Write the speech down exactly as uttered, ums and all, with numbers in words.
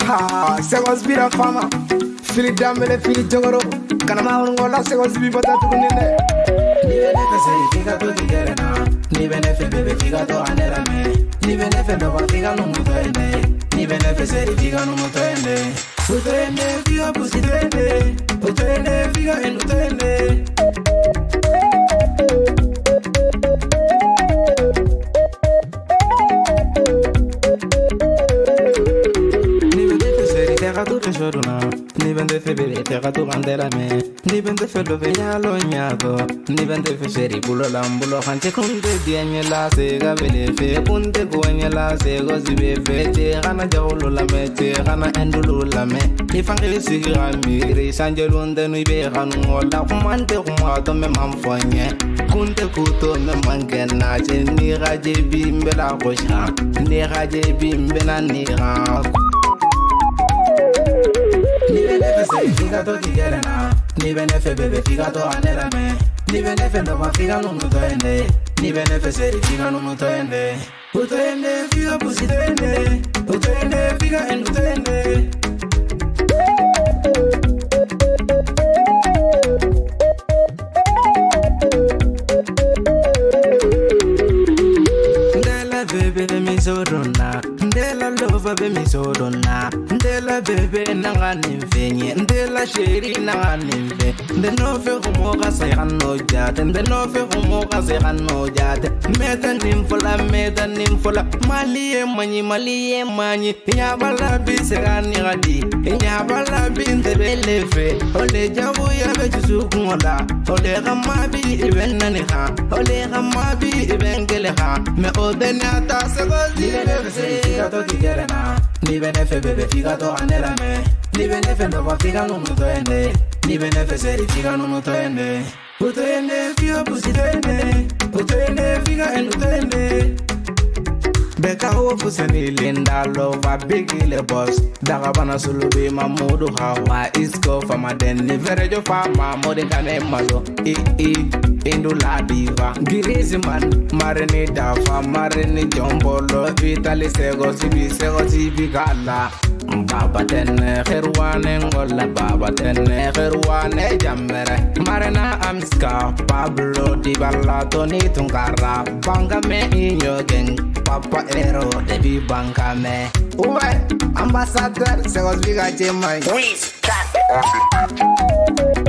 Ha, se was bira fama. Fili damele, fili jogoro. Kana ma ungola se was bibata tukunine. Ni benefe seri figa to digere na. Ni benefe bebe figa to anera me. Ni benefe doba figa no muto ende. Ni benefe seri figa no muto ende. Muto ende figa pusi to ende. Muto ende figa en muto ende. Terra tu choruna, ni vende febele terra tu bandera me, ni vende felo veya lo nyago, ni vende feseri bulo lambulo hante kunde dianye la se gabele fe kunde gonya la se gozibe fe te gana jawlo la me te gana endulu la me, ni fange sigira miri sanjelunde no ibe ganu la kumante kumato me mamfonye, kunde kuto me mangena je ni gaje bimbe la gosha, ni gaje bimbe na ni ga. Ni benefe seri figa to digere na. Ni benefe bebe figa to anera me. Ni benefe doba figa no muto ende. Ni benefe seri figa no muto ende. Muto ende figa pusi to ende. Muto ende figa en muto ende. Ndela bebe de mi sorona. Ndela lova be mi sorona. Ndela bebe nanga nimfenye. Ndela sheri nanga nimfe. Ndeno fe kumoga sayano jate. Ndeno fe kumoga sayano jate. Meta nimfola, meta nimfola. Maliye manyi, maliye manyi. Nyabala bi segani gadi. Nyabala bi ntebele fe. Ole jabu ya be chusukungola. Ole gama bi ibena niha. Ole gama bi ibengele ha. Me odenyata segozi. Figa to digere na. Ni benefe bebe figa to anera me. Ni benefe doba figa no muto ende. Ni benefe seri figa no muto ende. Muto ende figa pusi to ende. Muto ende figa en muto ende. Beka ho pusani linda lova bigile boss. Daga bana sulubi mamudu hawa isko fama den ni verejo fama modi kane malo. I i indula diva. Girizi man marini dafa marini jombolo. Vitali sego sibi sego sibi gala. Baba tenne kherwane ngola baba tenne kherwane jamere. Marina amska Pablo di balla Tony Tungara. Banga me inyo geng. Papa Ero debi banka me. Uwe ambassadeur se was biga jemai. Please cut.